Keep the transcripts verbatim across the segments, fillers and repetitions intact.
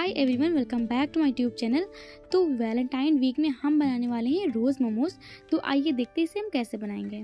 Hi everyone, welcome back to my tube channel. तो Valentine week में हम बनाने वाले हैं रोज़ मोमोज। तो आइए देखते हैं इसे हम कैसे बनाएंगे।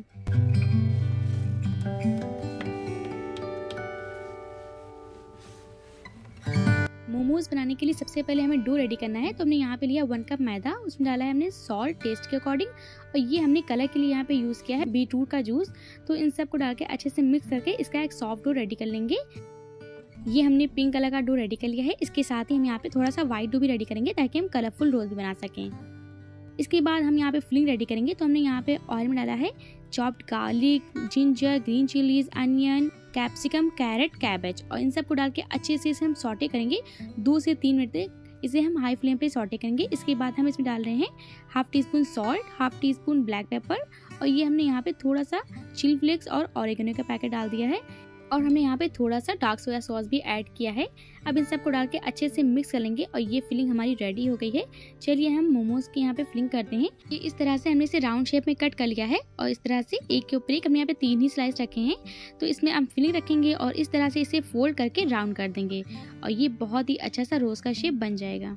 मोमोज बनाने के लिए सबसे पहले हमें डो रेडी करना है। तो हमने यहाँ पे लिया वन कप मैदा, उसमें डाला है हमने सॉल्ट टेस्ट के अकॉर्डिंग, और ये हमने कलर के लिए यहाँ पे यूज़ किया है बीटरूट का जूस। तो इन सब को डाल के अच्छे से मिक्स करके इसका एक सॉफ्ट डो रेडी कर लेंगे। ये हमने पिंक कलर का डो रेडी कर लिया है। इसके साथ ही हम यहाँ पे थोड़ा सा व्हाइट डो भी रेडी करेंगे ताकि हम कलरफुल रोल भी बना सकें। इसके बाद हम यहाँ पे फिलिंग रेडी करेंगे। तो हमने यहाँ पे ऑयल में डाला है chopped garlic, ginger, green chillies, onion, capsicum, carrot, cabbage, और इन सब को डाल के अच्छे से इसे हम सॉटे करेंगे दो से तीन मिनट तक। इसे हम हाई फ्लेम पे सॉटे करेंगे। इसके बाद हम इसमें डाल रहे हैं half teaspoon salt, half teaspoon black pepper, और ये हमने यहाँ पे थोड़ा सा चिली फ्लेक्स और ऑरिगेनो का पैकेट डाल दिया है, और हमने यहाँ पे थोड़ा सा डार्क सोया सॉस भी ऐड किया है। अब इन सब को डाल के अच्छे से मिक्स कर लेंगे, और ये फिलिंग हमारी रेडी हो गई है। चलिए हम मोमोज की यहाँ पे फिलिंग करते हैं। ये इस तरह से हमने इसे राउंड शेप में कट कर लिया है, और इस तरह से एक के ऊपर एक हमने यहाँ पे तीन ही स्लाइस रखे हैं। तो इसमें हम फिलिंग रखेंगे और इस तरह से इसे फोल्ड करके राउंड कर देंगे, और ये बहुत ही अच्छा सा रोज का शेप बन जाएगा।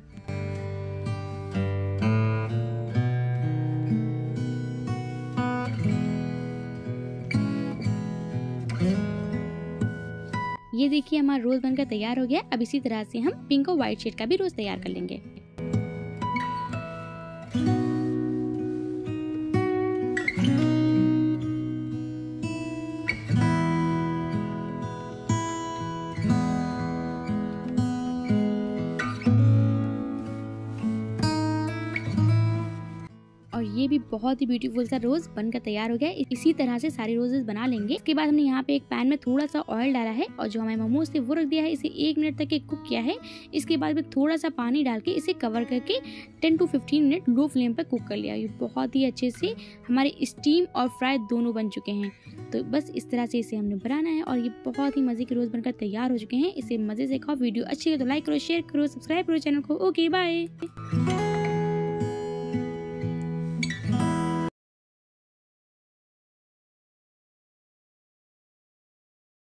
ये देखिए हमारा रोज बनकर तैयार हो गया। अब इसी तरह से हम पिंक और व्हाइट शेड का भी रोज तैयार कर लेंगे। और ये भी बहुत ही ब्यूटीफुल सा रोज बनकर तैयार हो गया। इसी तरह से सारे रोजेस बना लेंगे। इसके बाद हमने यहाँ पे एक पैन में थोड़ा सा ऑयल डाला है, और जो हमारे मोमोज थे वो रख दिया है। इसे एक मिनट तक कुक किया है। इसके बाद में थोड़ा सा पानी डाल के इसे कवर करके ten to fifteen minute low flame पर कुक कर लिया। ये बहुत ही अच्छे से हमारे स्टीम और फ्राई दोनों बन चुके हैं। तो बस इस तरह से इसे हमने बनाना है, और ये बहुत ही मजे के रोज बनकर तैयार हो चुके हैं। इसे मजे से खाओ। वीडियो अच्छी लगे तो लाइक करो, शेयर करो, सब्सक्राइब करो चैनल को। Okay bye.